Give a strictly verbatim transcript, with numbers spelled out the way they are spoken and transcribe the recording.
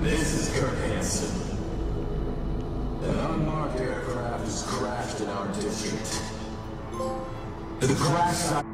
This is Kurt Hansen. An unmarked aircraft has crashed in our district. The crash site